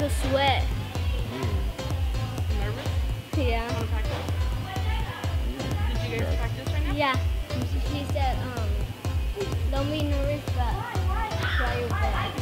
gonna sweat. Nervous? Yeah. Want to practice? Did you guys practice right now? Yeah. She said, don't be nervous, but try your best.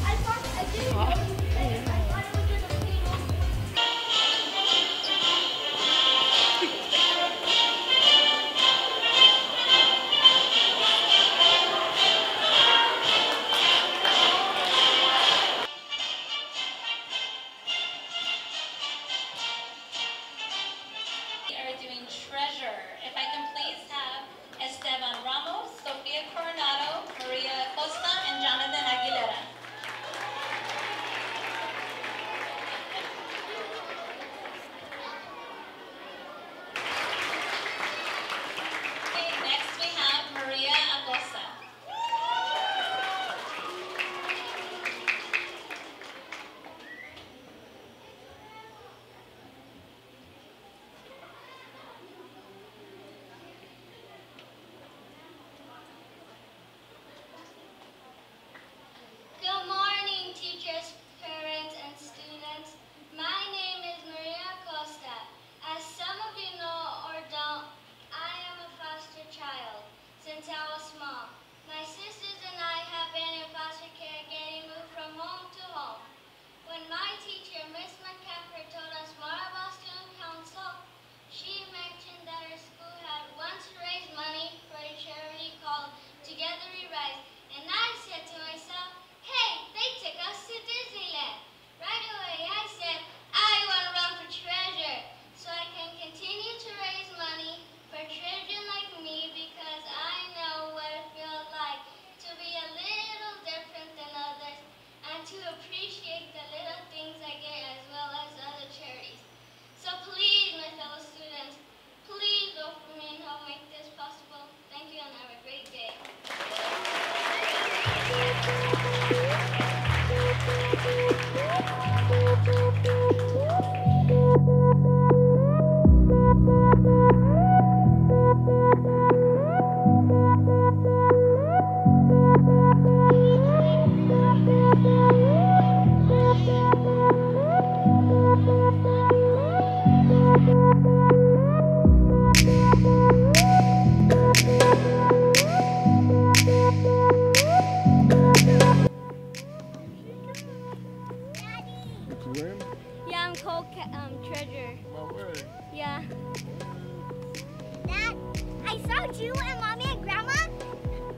We are doing Treasure. If I can please have Esteban Ramos, Sofia Coronado, Maria Acosta, and Jonathan Aguilera. Okay, next we have Maria Acosta. Good morning, teachers, parents, and students. My name is Maria Costa. As some of you know or don't, I am a foster child since I was small. My sisters and I have been in foster care, getting moved from home to home. When my teacher, Miss McCaffrey, told us more about student council, she mentioned that her school had once raised money for a charity called Together We Rise, and I said to myself, hey, they took us to Disneyland. Right away I said, I want to run for treasure so I can continue to raise money for children like me, because I know what it feels like to be a little different than others and to appreciate the little things I get as well as other charities. So please, my fellow students, please vote for me and help make this possible. Thank you and have a great day. What's your name? Yeah, I'm called Treasure. My way. Yeah. Dad, I saw you and Mommy and Grandma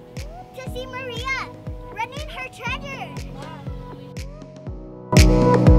to see Maria running her treasure.